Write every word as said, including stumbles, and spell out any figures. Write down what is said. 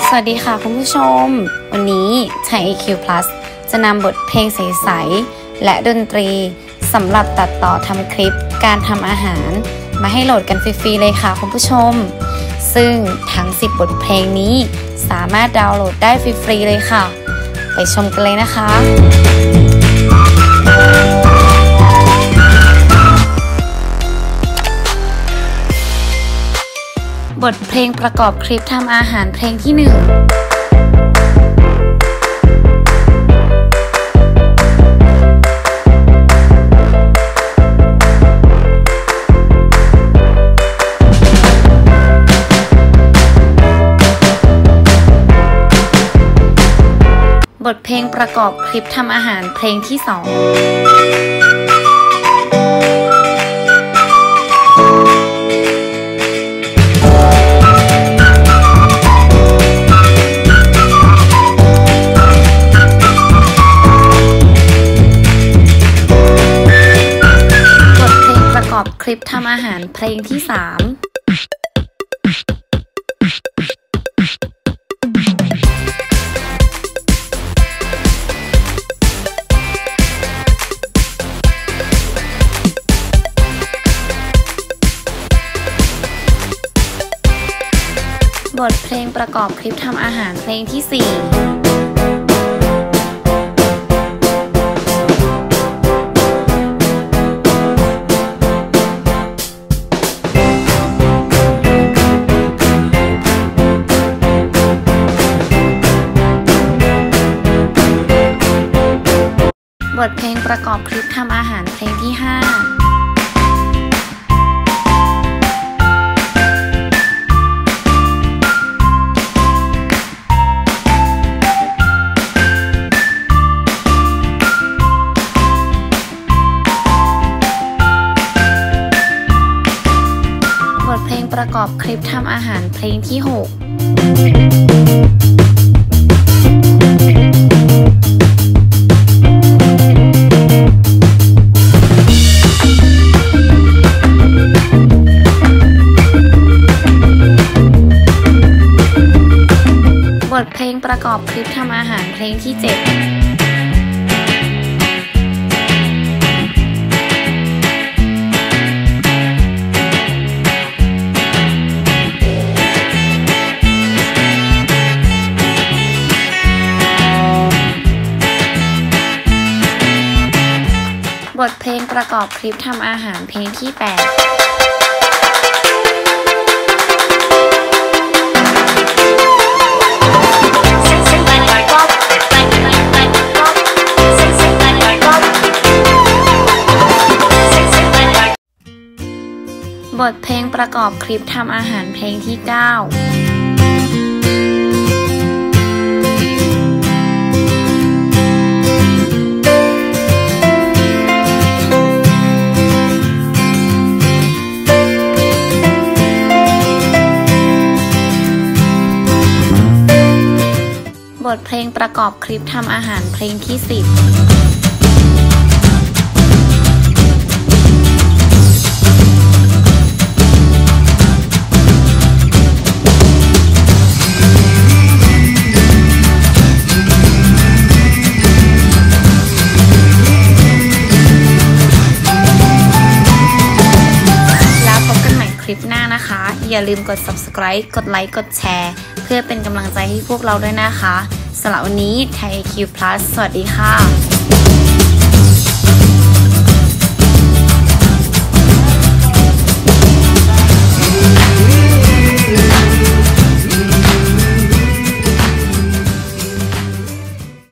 สวัสดีค่ะคุณผู้ชมวันนี้ไทย อี คิว Plus จะนำบทเพลงใสๆและดนตรีสำหรับตัดต่อทำคลิปการทำอาหารมาให้โหลดกันฟรีๆเลยค่ะคุณผู้ชมซึ่งทั้งสิบบทเพลงนี้สามารถดาวน์โหลดได้ฟรีๆเลยค่ะไปชมกันเลยนะคะบทเพลงประกอบคลิปทำอาหารเพลงที่หนึ่งบทเพลงประกอบคลิปทำอาหารเพลงที่สองคลิปทำอาหารเพลงที่สามบทเพลงประกอบคลิปทำอาหารเพลงที่สี่บทเพลงประกอบคลิปทำอาหารเพลงที่ห้าบทเพลงประกอบคลิปทำอาหารเพลงที่หกบทเพลงประกอบคลิปทำอาหารเพลงที่เจ็ดบทเพลงประกอบคลิปทำอาหารเพลงที่แปดบทเพลงประกอบคลิปทำอาหารเพลงที่เก้าบทเพลงประกอบคลิปทำอาหารเพลงที่สิบคลิปหน้านะคะอย่าลืมกด ซับสไครบ์ กดไลค์ กดแชร์เพื่อเป็นกำลังใจให้พวกเราด้วยนะคะสำหรับวันนี้ไทย อี คิว Plus สวัสดีค่ะ